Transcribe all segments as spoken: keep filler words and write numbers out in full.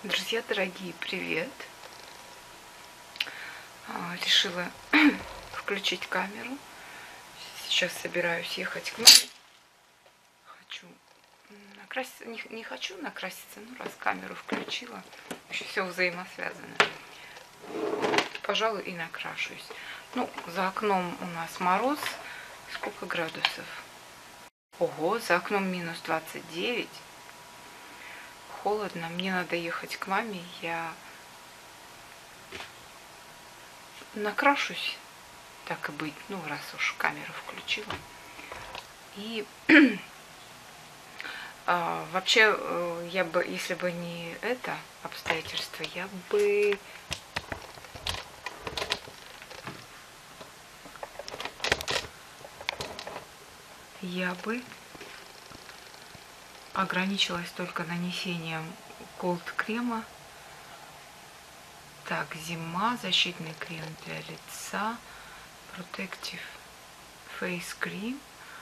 Друзья дорогие, привет! А, Решила включить камеру. Сейчас собираюсь ехать к маме. Хочу накраситься, не, не хочу накраситься, ну раз камеру включила, еще все взаимосвязано. Пожалуй, и накрашусь. Ну, за окном у нас мороз. Сколько градусов? Ого, за окном минус двадцать девять. Холодно, мне надо ехать к маме, я накрашусь, так и быть, ну раз уж камеру включила. И а, вообще, я бы, если бы не это обстоятельство, я бы я бы ограничилась только нанесением колд крема. Так, зима, защитный крем для лица, Protective Face Cream.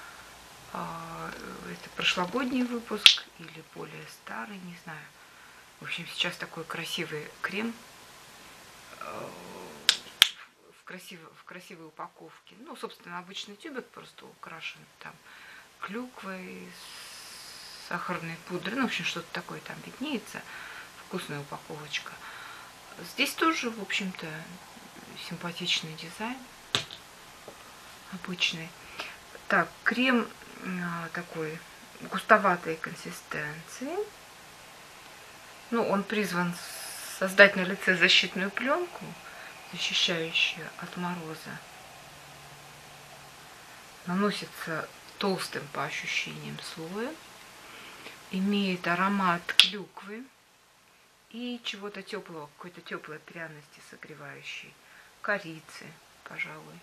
Это прошлогодний выпуск или более старый, не знаю. В общем, сейчас такой красивый крем в красивой, в красивой упаковке. Ну, собственно, обычный тюбик просто украшен там клюквой, сахарной пудрой. Ну, в общем, что-то такое там виднеется. Вкусная упаковочка. Здесь тоже, в общем-то, симпатичный дизайн. Обычный. Так, крем а, такой густоватой консистенции. Ну, он призван создать на лице защитную пленку, защищающую от мороза. Наносится толстым по ощущениям слоем. Имеет аромат клюквы и чего-то теплого, какой-то теплой пряности согревающей. Корицы, пожалуй.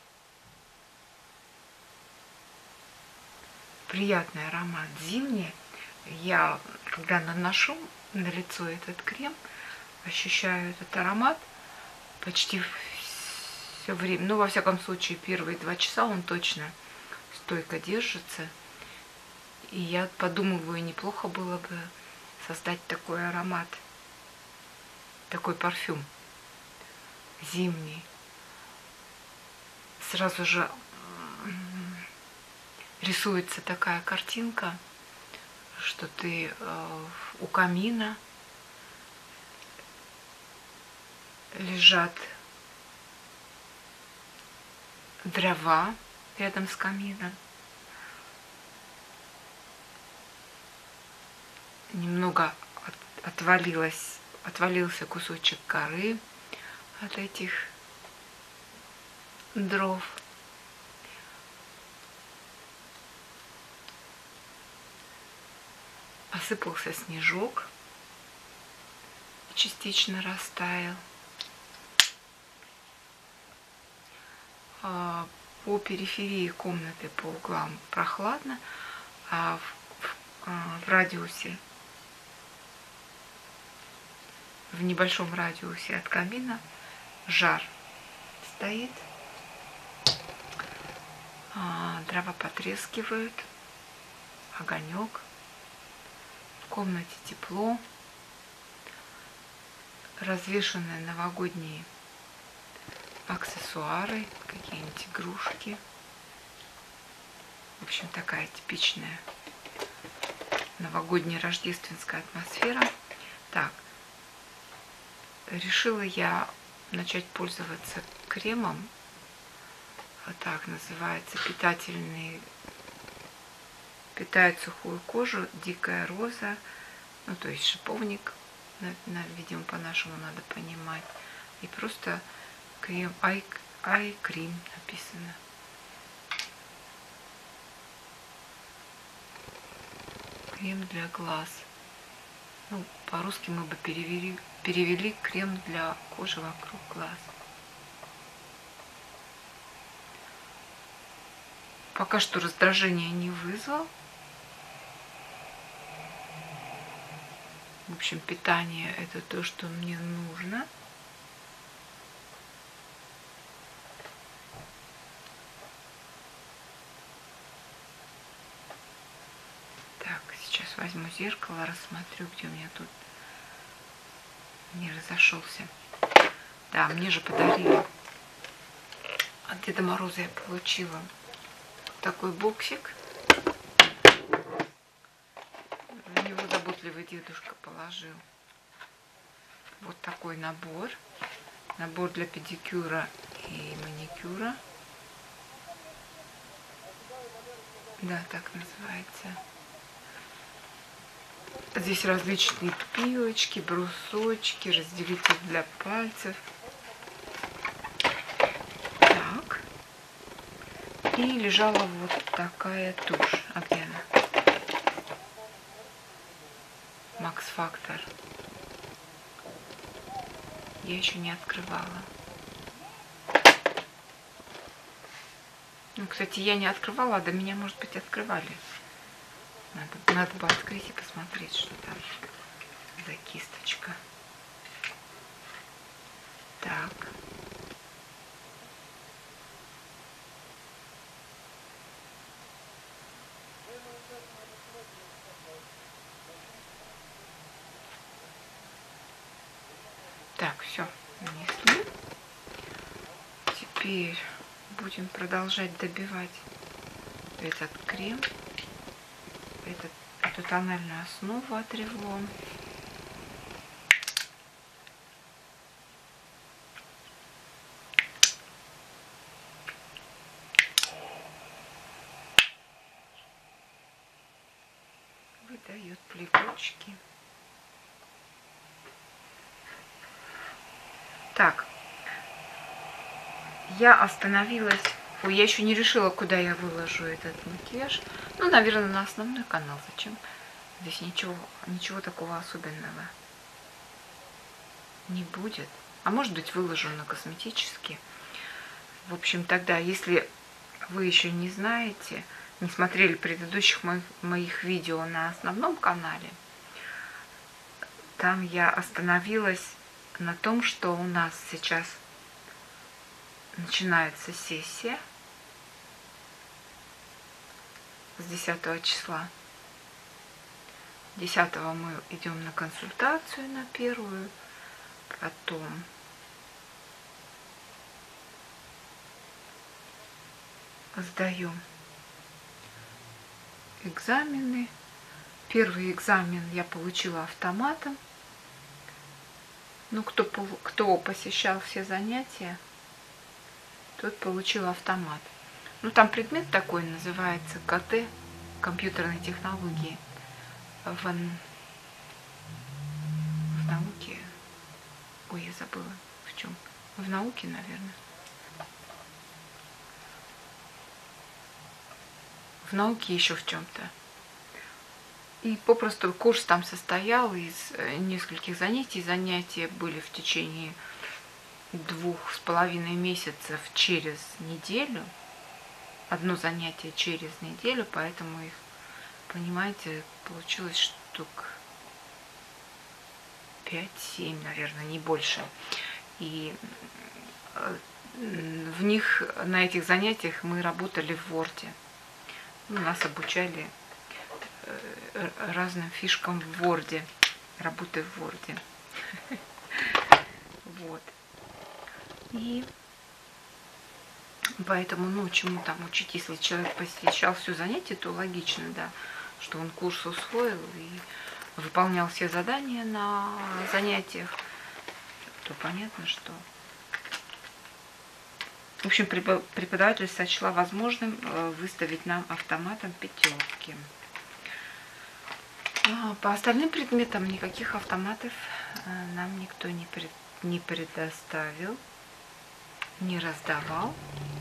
Приятный аромат зимний. Я, когда наношу на лицо этот крем, ощущаю этот аромат почти все время. Ну, во всяком случае, первые два часа он точно стойко держится. И я подумываю, неплохо было бы создать такой аромат, такой парфюм зимний. Сразу же рисуется такая картинка, что ты э, у камина, лежат дрова рядом с камином, немного от, отвалилось, отвалился кусочек коры от этих дров. Посыпался снежок, частично растаял. По периферии комнаты, по углам прохладно, а в, в радиусе, в небольшом радиусе от камина жар стоит. Дрова потрескивают, огонек. В комнате тепло, развешаны новогодние аксессуары, какие-нибудь игрушки. В общем, такая типичная новогодняя рождественская атмосфера. Так, решила я начать пользоваться кремом. Так называется, питательный. Питает сухую кожу, дикая роза, ну то есть шиповник, видимо, по-нашему надо понимать. И просто крем, ай, ай крем написано. Крем для глаз. Ну, по-русски мы бы перевели, перевели крем для кожи вокруг глаз. Пока что раздражения не вызвал. В общем, питание — это то, что мне нужно. Так, сейчас возьму зеркало, рассмотрю, где у меня тут не разошелся. Да, мне же подарили. От Деда Мороза я получила такой боксик. В него заботливый дедушка положил вот такой набор. Набор для педикюра и маникюра. Да, так называется. Здесь различные пилочки, брусочки, разделитель для пальцев. Так. И лежала вот такая тушь. А где она? Max Factor. Я еще не открывала. Ну, кстати, я не открывала, а до меня, может быть, открывали. Надо, надо бы открыть и посмотреть, что там за кисточка. Так. Так, все, нанесли. Теперь будем продолжать добивать этот крем, этот, эту тональную основу от Revlon. Выдает плевочки. Так, я остановилась. Ой, я еще не решила, куда я выложу этот макияж. Ну, наверное, на основной канал. Зачем? Здесь ничего, ничего такого особенного не будет. А может быть, выложу на косметический. В общем, тогда, если вы еще не знаете, не смотрели предыдущих моих, моих видео на основном канале, там я остановилась на том, что у нас сейчас начинается сессия с десятого числа. десятого мы идем на консультацию на первую, потом сдаем экзамены. Первый экзамен я получила автоматом. Ну, кто, кто посещал все занятия, тот получил автомат. Ну, там предмет такой называется КТ, компьютерные технологии. В, в науке, ой, я забыла, в чем. В науке, наверное. В науке еще в чем-то. И попросту курс там состоял из нескольких занятий. Занятия были в течение двух с половиной месяцев через неделю. Одно занятие через неделю, поэтому их, понимаете, получилось штук пять-семь, наверное, не больше. И в них, на этих занятиях мы работали в Word. Ну, нас обучали разным фишкам в Word, работы в Word. Вот. И поэтому, ну, чему там учить, если человек посещал все занятия, то логично, да, что он курс усвоил и выполнял все задания на занятиях, то понятно, что... В общем, преподаватель сочла возможным выставить нам автоматом пятерки. По остальным предметам никаких автоматов нам никто не, пред, не предоставил, не раздавал.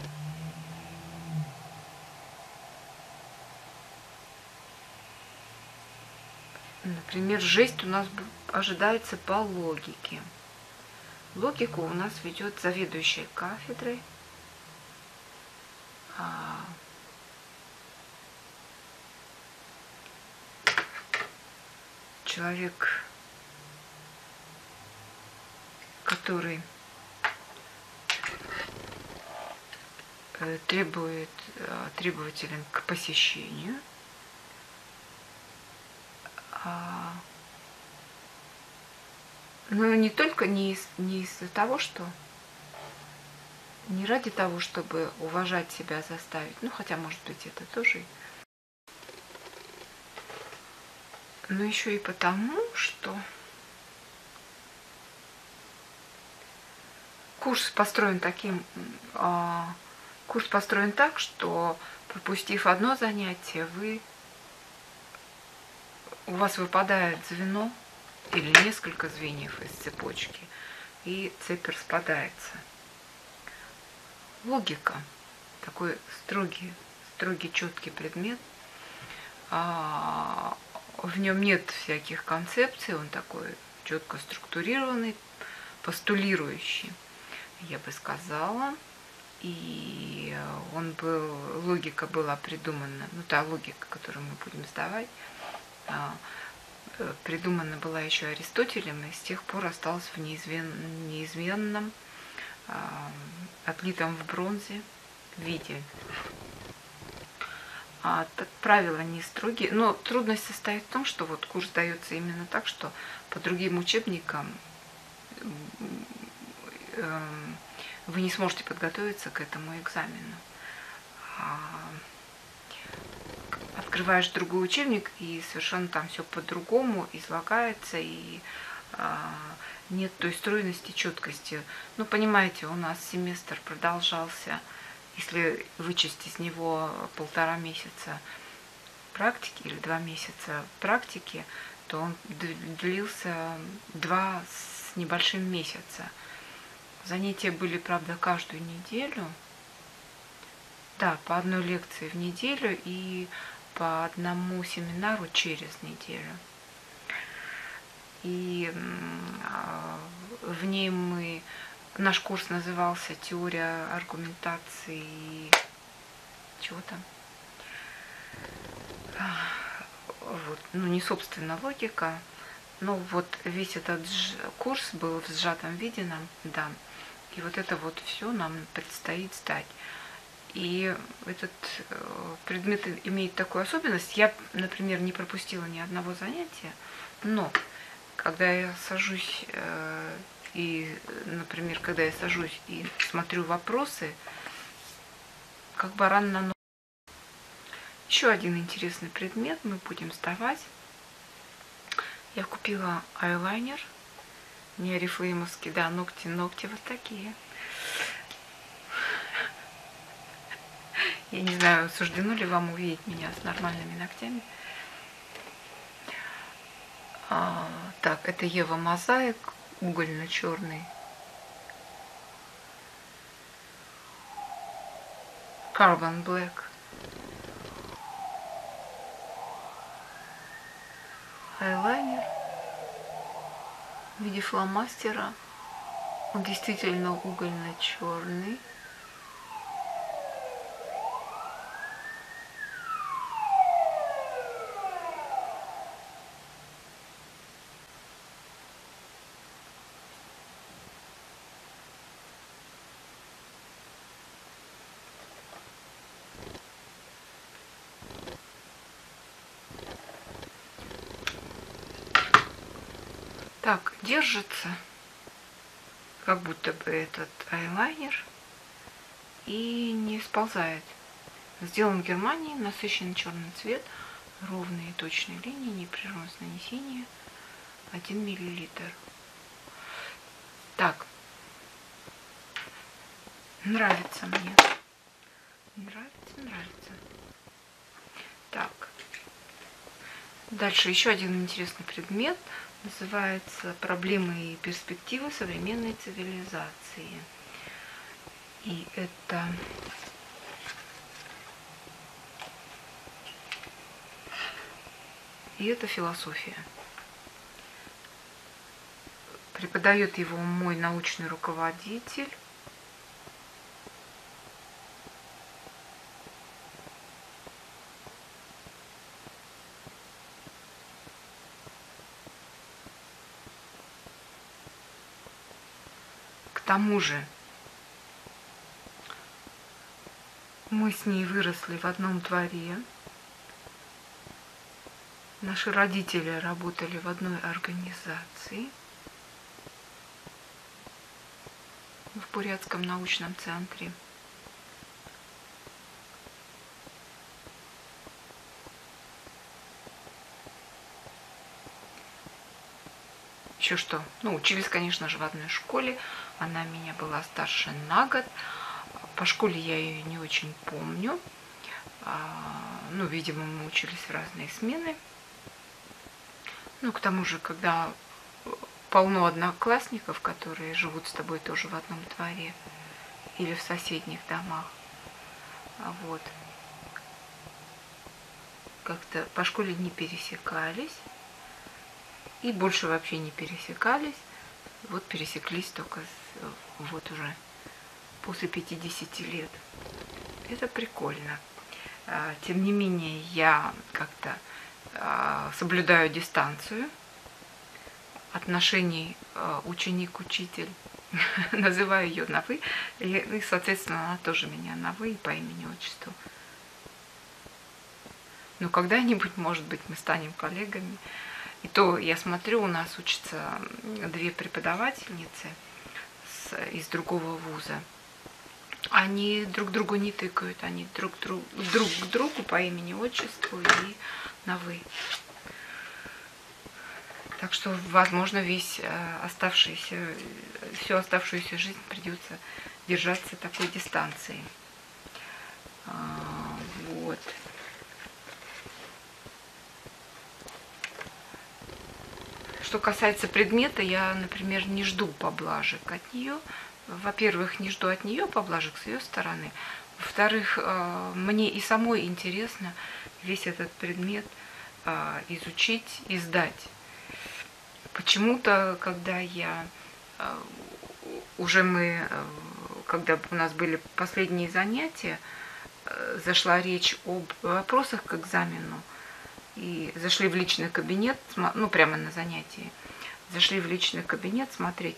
Например, жесть у нас ожидается по логике. Логику у нас ведет заведующая кафедрой. Человек, который требует, требователен к посещению. Но не только не из, не из-за того, что... Не ради того, чтобы уважать себя заставить. Ну, хотя, может быть, это тоже. Но еще и потому, что курс построен таким... А, курс построен так, что, пропустив одно занятие, вы... У вас выпадает звено или несколько звеньев из цепочки, и цепь распадается. Логика. Такой строгий, строгий, четкий предмет. А, в нем нет всяких концепций, он такой четко структурированный, постулирующий, я бы сказала. И он был, логика была придумана, ну та логика, которую мы будем сдавать, придумана была еще Аристотелем, и с тех пор осталась в неизмен, неизменном, отлитом в бронзе виде. А так, правила не строгие, но трудность состоит в том, что вот курс дается именно так, что по другим учебникам вы не сможете подготовиться к этому экзамену. Открываешь другой учебник, и совершенно там все по-другому излагается, и а, нет той стройности, четкости. Ну, понимаете, у нас семестр продолжался, если вычесть из него полтора месяца практики или два месяца практики, то он длился два с небольшим месяца. Занятия были, правда, каждую неделю. Да, по одной лекции в неделю и по одному семинару через неделю. И в ней мы... Наш курс назывался «Теория аргументации...» Чего там? Вот. Ну, не собственно логика, но вот весь этот курс был в сжатом виде нам дан. И вот это вот все нам предстоит сдать. И этот предмет имеет такую особенность. Я, например, не пропустила ни одного занятия, но когда я сажусь, и, например, когда я сажусь и смотрю вопросы, как баран на ногу. Еще один интересный предмет мы будем сдавать. Я купила айлайнер, не орифлеймовский, да, ногти, ногти вот такие. Я не знаю, суждено ли вам увидеть меня с нормальными ногтями. А, так, это Ева Мозаик, угольно-черный. Carbon Black. Айлайнер в виде фломастера. Он действительно угольно-черный. Так, держится, как будто бы этот айлайнер, и не сползает. Сделан в Германии, насыщенный черный цвет, ровные точные линии, непрерывность нанесения, один миллилитр. Так, нравится мне. Нравится, нравится. Так, дальше еще один интересный предмет. Называется «Проблемы и перспективы современной цивилизации». И это и это философия. Преподает его мой научный руководитель. К тому же мы с ней выросли в одном дворе. Наши родители работали в одной организации. в Бурятском научном центре. Еще что? Ну, учились, конечно же, в одной школе. Она меня была старше на год. По школе я ее не очень помню. Ну, видимо, мы учились в разные смены. Ну, к тому же, когда полно одноклассников, которые живут с тобой тоже в одном дворе или в соседних домах, вот, как-то по школе не пересекались и больше вообще не пересекались. Вот пересеклись только вот уже после пятидесяти лет. Это прикольно. Тем не менее, я как-то соблюдаю дистанцию отношений ученик-учитель. Называю ее на «вы». И, соответственно, она тоже меня на «вы» по имени-отчеству. Но когда-нибудь, может быть, мы станем коллегами. И то, я смотрю, у нас учатся две преподавательницы с, из другого вуза. Они друг другу не тыкают, они друг, друг, друг к другу по имени-отчеству и на «вы». Так что, возможно, весь оставшийся, всю оставшуюся жизнь придется держаться такой дистанции. Вот. Что касается предмета, я, например, не жду поблажек от нее. Во-первых, не жду от нее поблажек с ее стороны. Во-вторых, мне и самой интересно весь этот предмет изучить и сдать. Почему-то, когда я уже мы, когда у нас были последние занятия, зашла речь об вопросах к экзамену, и зашли в личный кабинет, ну, прямо на занятии, зашли в личный кабинет смотреть,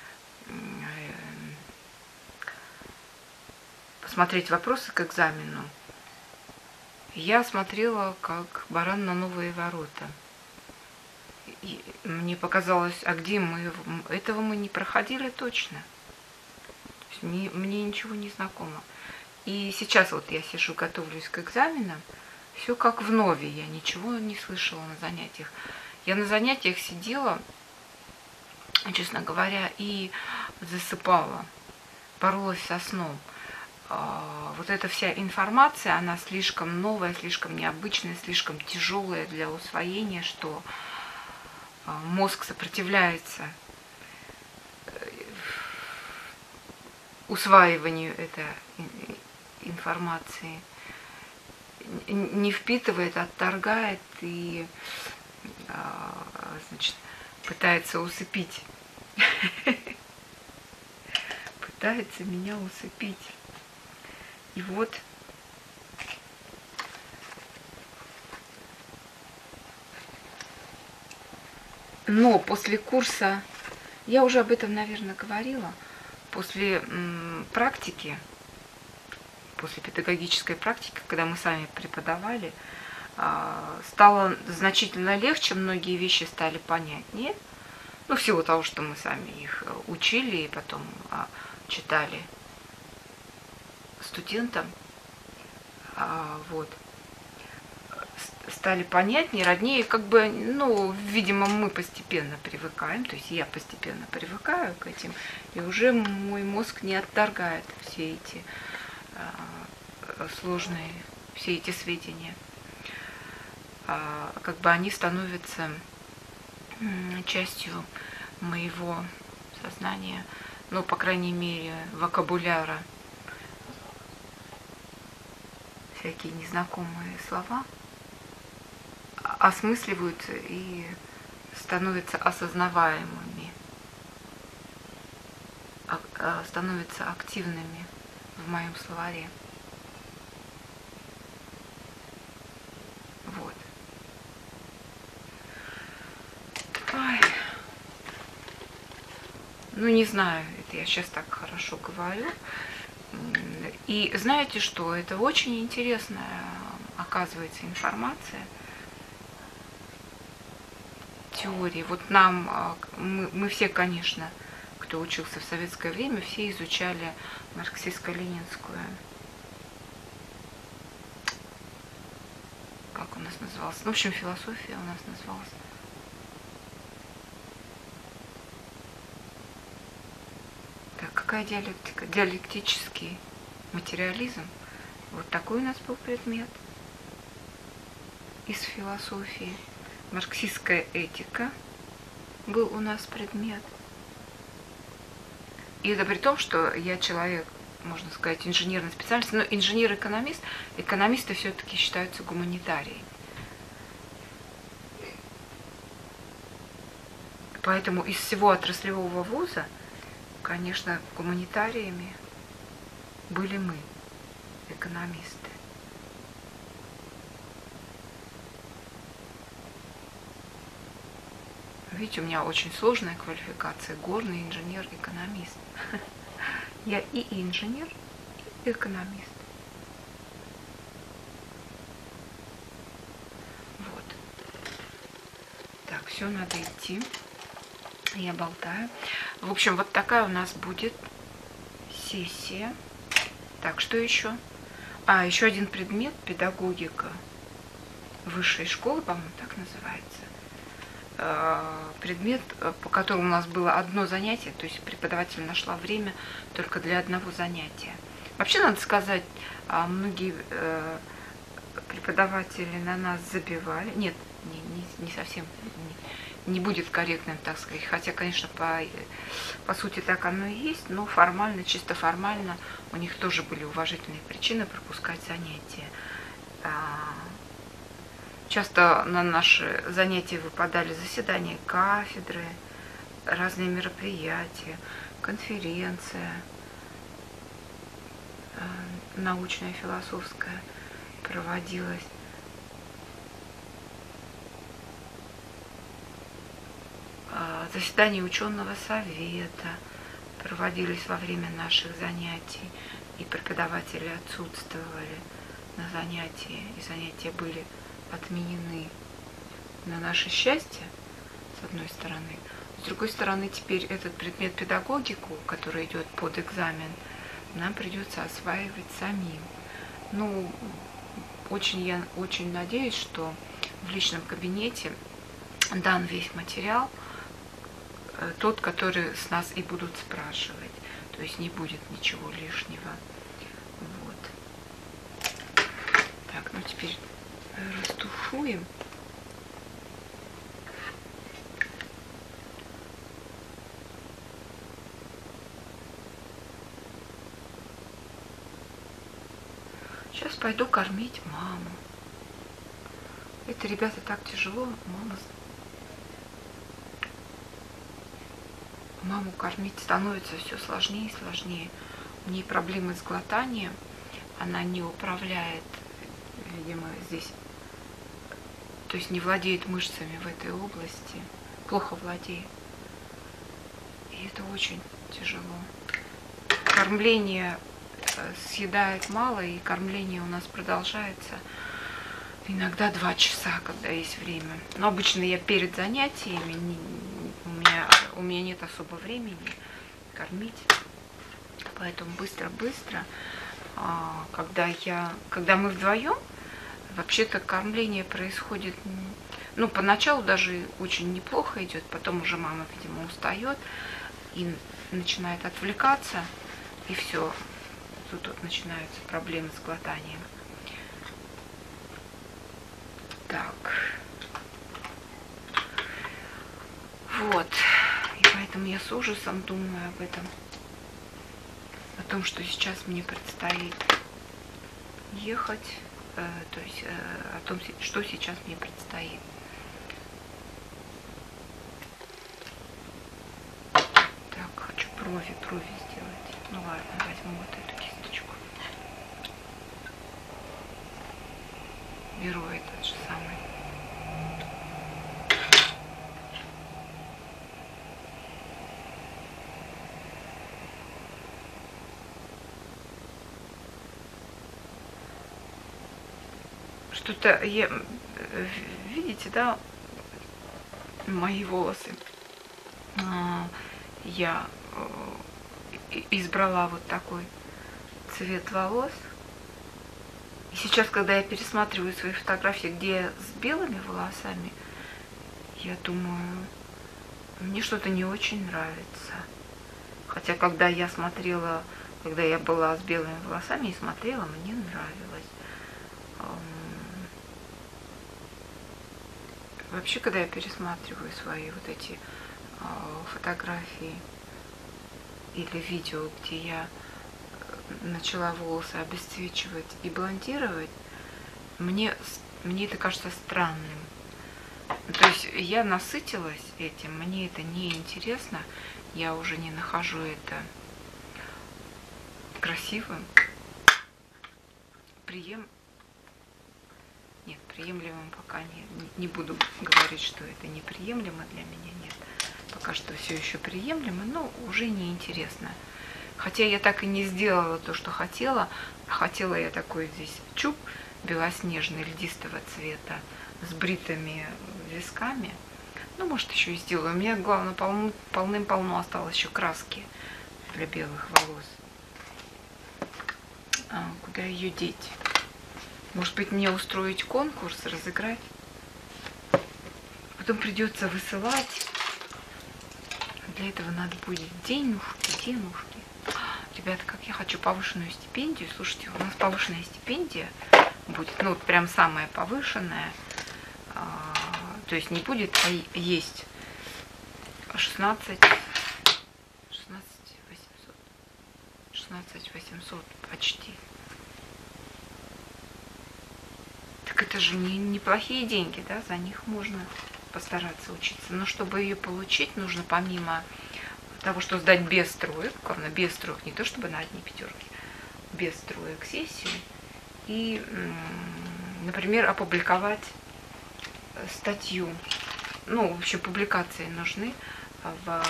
посмотреть вопросы к экзамену. Я смотрела, как баран на новые ворота. И мне показалось, а где мы? Этого мы не проходили точно. Мне, мне ничего не знакомо. И сейчас вот я сижу, готовлюсь к экзаменам. Все как в нове, я ничего не слышала на занятиях. Я на занятиях сидела, честно говоря, и засыпала, боролась со сном. Вот эта вся информация, она слишком новая, слишком необычная, слишком тяжелая для усвоения, что мозг сопротивляется усваиванию этой информации. Не впитывает, отторгает и, значит, пытается усыпить. Пытается меня усыпить. И вот но после курса, я уже об этом, наверное, говорила, после м, практики, после педагогической практики, когда мы сами преподавали, стало значительно легче, многие вещи стали понятнее. Ну, в силу того, что мы сами их учили и потом читали студентам. Вот. Стали понятнее, роднее, как бы, ну, видимо, мы постепенно привыкаем, то есть я постепенно привыкаю к этим, и уже мой мозг не отторгает все эти сложные, все эти сведения. Как бы они становятся частью моего сознания, ну, по крайней мере, вокабуляра. Всякие незнакомые слова осмысливаются и становятся осознаваемыми, становятся активными в моем словаре. Вот. Ой. Ну, не знаю, это я сейчас так хорошо говорю. И знаете что? Это очень интересная, оказывается, информация. Теории. Вот нам, мы, мы все, конечно, кто учился в советское время, все изучали марксистско-ленинскую. Как у нас называлось? Ну, в общем, философия у нас называлась. Так, какая диалектика? Диалектический материализм. Вот такой у нас был предмет из философии. Марксистская этика был у нас предмет. И это при том, что я человек, можно сказать, инженерный специалист, но инженер-экономист, экономисты все-таки считаются гуманитариями. Поэтому из всего отраслевого вуза, конечно, гуманитариями были мы, экономисты. Видите, у меня очень сложная квалификация. Горный инженер-экономист. Я и инженер, и экономист. Вот. Так, все, надо идти. Я болтаю. В общем, вот такая у нас будет сессия. Так, что еще? А, еще один предмет – педагогика высшей школы, по-моему, так называется. Предмет, по которому у нас было одно занятие, то есть преподаватель нашла время только для одного занятия. Вообще, надо сказать, многие преподаватели на нас забивали. Нет, не, не, не совсем, не, не будет корректным, так сказать. Хотя, конечно, по, по сути так оно и есть, но формально, чисто формально у них тоже были уважительные причины пропускать занятия. Часто на наши занятия выпадали заседания кафедры, разные мероприятия, конференция научная, философская проводилась. Заседания ученого совета проводились во время наших занятий, и преподаватели отсутствовали на занятии, и занятия были отменены на наше счастье, с одной стороны. С другой стороны, теперь этот предмет педагогику, который идет под экзамен, нам придется осваивать самим. Ну, очень, я очень надеюсь, что в личном кабинете дан весь материал, тот, который с нас и будут спрашивать. То есть не будет ничего лишнего. Вот. Так, ну теперь растушуем. Сейчас пойду кормить маму. Это, ребята, так тяжело. Мама... Маму кормить становится все сложнее и сложнее. У нее проблемы с глотанием. Она не управляет, видимо, здесь, то есть не владеет мышцами в этой области, плохо владеет. И это очень тяжело. Кормление съедает мало, и кормление у нас продолжается иногда два часа, когда есть время. Но обычно я перед занятиями, не, у, меня, у меня нет особо времени кормить, поэтому быстро-быстро, когда, я, когда мы вдвоем, вообще-то кормление происходит, ну, поначалу даже очень неплохо идет, потом уже мама, видимо, устает и начинает отвлекаться, и все, тут вот начинаются проблемы с глотанием. Так. Вот. И поэтому я с ужасом думаю об этом. О том, что сейчас мне предстоит ехать. Э, то есть э, о том, что сейчас мне предстоит. Так, хочу брови, брови сделать. Ну ладно, возьму вот эту кисточку. Беру этот же самый. Что-то, я, видите, да, мои волосы. Я избрала вот такой цвет волос. И сейчас, когда я пересматриваю свои фотографии, где я с белыми волосами, я думаю, мне что-то не очень нравится. Хотя, когда я смотрела, когда я была с белыми волосами и смотрела, мне нравилось. Вообще, когда я пересматриваю свои вот эти фотографии или видео, где я начала волосы обесцвечивать и блондировать, мне, мне это кажется странным. То есть я насытилась этим, мне это не интересно, я уже не нахожу это красивым, прием... Нет, приемлемым пока не, не буду говорить, что это неприемлемо для меня, нет. Пока что все еще приемлемо, но уже не интересно. Хотя я так и не сделала то, что хотела. Хотела я такой здесь чуб белоснежный, льдистого цвета, с бритыми висками. Ну, может, еще и сделаю. У меня, главное, полным, полным-полно осталось еще краски для белых волос. А, куда ее деть? Может быть, мне устроить конкурс, разыграть? Потом придется высылать. Для этого надо будет денежки, денежки. Ребята, как я хочу повышенную стипендию. Слушайте, у нас повышенная стипендия будет, ну, вот прям самая повышенная. А, то есть не будет, а есть шестнадцать, шестнадцать восемьсот. шестнадцать восемьсот почти. Так это же не, неплохие деньги, да? За них можно постараться учиться. Но чтобы ее получить, нужно помимо того, что сдать без троек, главное, без троек, не то чтобы на одни пятерки, без троек сессию, и, например, опубликовать статью. Ну, в общем, публикации нужны в, в,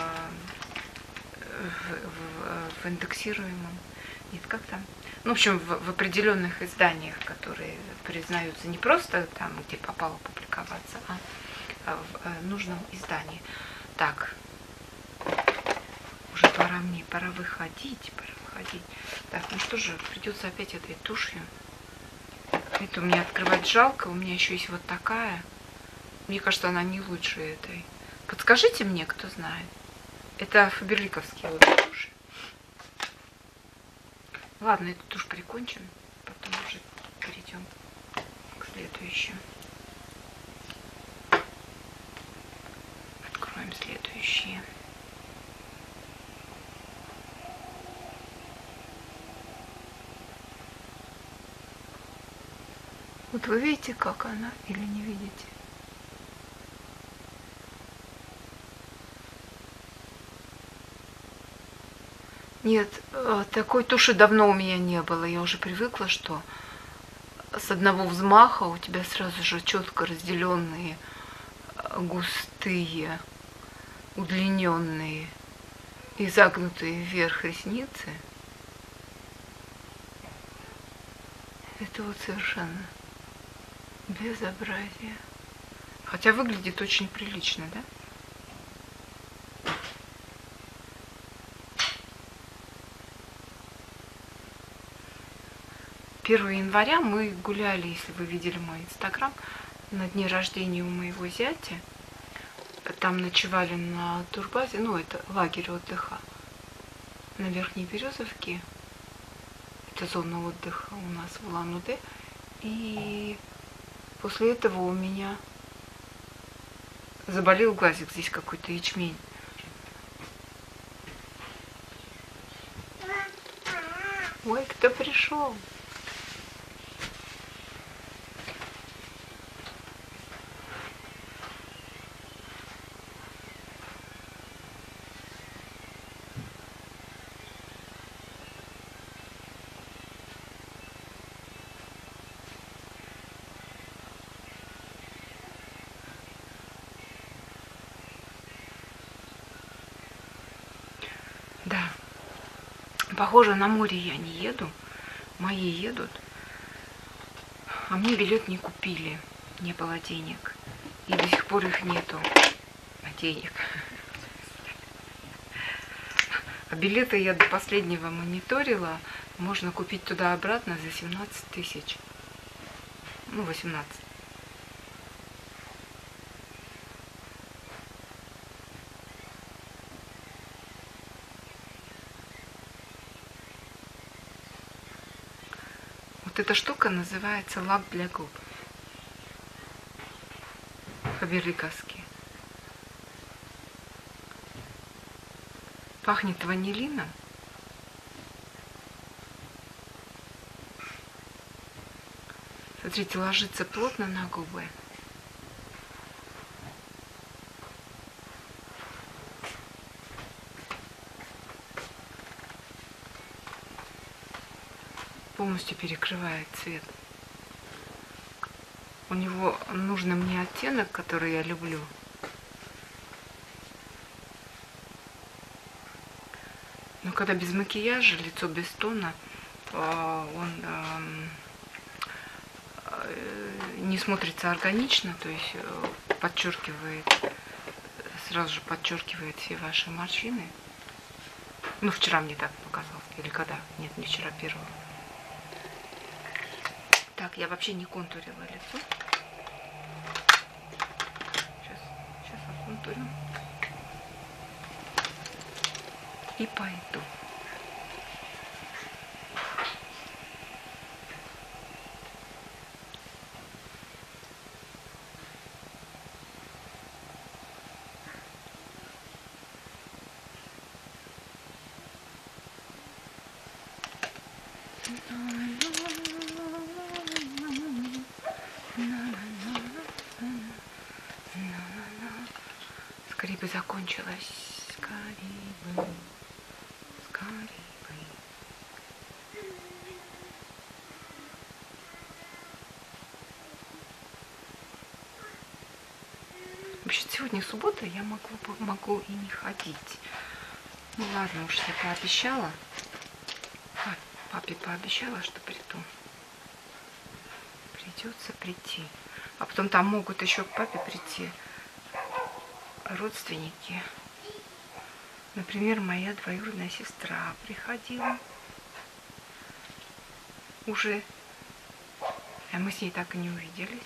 в, в индексируемом, нет, как там? Ну, в общем, в, в определенных изданиях, которые признаются не просто там, где попало публиковаться, а, а в нужном издании. Так, уже пора мне, пора выходить, пора выходить. Так, ну что же, придется опять этой тушью. Это у меня открывать жалко, у меня еще есть вот такая. Мне кажется, она не лучше этой. Подскажите мне, кто знает. Это фаберликовские вот туши. Ладно, эту тушь прикончим, потом уже перейдем к следующему. Откроем следующие. Вот вы видите, как она, или не видите? Нет, такой туши давно у меня не было. Я уже привыкла, что с одного взмаха у тебя сразу же четко разделенные, густые, удлиненные и загнутые вверх ресницы. Это вот совершенно безобразие. Хотя выглядит очень прилично, да? первого января мы гуляли, если вы видели мой инстаграм, на дне рождения у моего зятя. Там ночевали на турбазе, ну это лагерь отдыха на Верхней Березовке. Это зона отдыха у нас в Улан-Удэ. И после этого у меня заболел глазик, здесь какой-то ячмень. Ой, кто пришел? Да, похоже, на море я не еду, мои едут, а мне билет не купили, не было денег, и до сих пор их нету, денег. А билеты я до последнего мониторила. Можно купить туда-обратно за семнадцать тысяч. Ну, восемнадцать. Вот эта штука называется лак для губ. Фаберликасский. Пахнет ванилином. Смотрите, ложится плотно на губы. Полностью перекрывает цвет. У него нужный мне оттенок, который я люблю. Но когда без макияжа, лицо без тона, он не смотрится органично, то есть подчеркивает, сразу же подчеркивает все ваши морщины. Ну, вчера мне так показалось. Или когда? Нет, не вчера, первого. Так, я вообще не контурила лицо. Сейчас, сейчас оконтурю. И пойду. Скорее бы закончилось. Скорее бы. Скорее бы. Вообще, сегодня суббота, я могу, могу и не ходить. Ну ладно, уж я пообещала. Папе пообещала, что приду. Придется прийти. А потом там могут еще к папе прийти родственники. Например, моя двоюродная сестра приходила уже. А мы с ней так и не увиделись.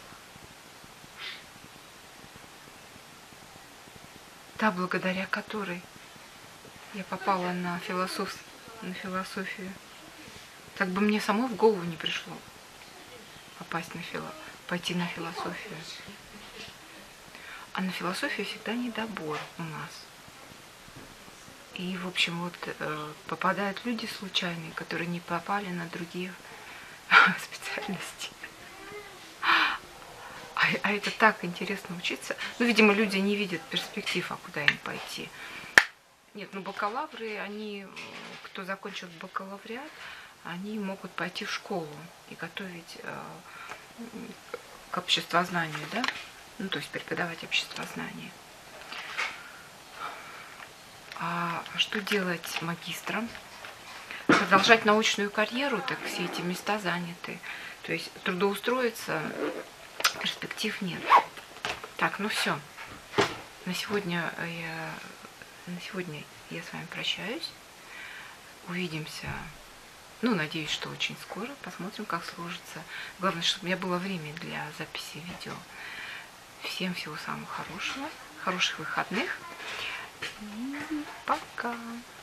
Та, благодаря которой я попала на, философ... на философию. Так бы мне самой в голову не пришло попасть на фило... пойти на философию. А на философию всегда недобор у нас. И, в общем, вот э, попадают люди случайные, которые не попали на другие специальности. А, а это так интересно учиться. Ну, видимо, люди не видят перспектив, а куда им пойти. Нет, ну бакалавры, они, кто закончил бакалавриат, они могут пойти в школу и готовить э, к обществознанию, да? Ну, то есть преподавать обществознание. А что делать магистрам? Продолжать научную карьеру, так все эти места заняты. То есть трудоустроиться, перспектив нет. Так, ну все. На сегодня я, на сегодня я с вами прощаюсь. Увидимся. Ну, надеюсь, что очень скоро. Посмотрим, как сложится. Главное, чтобы у меня было время для записи видео. Всем всего самого хорошего. Хороших выходных. И пока.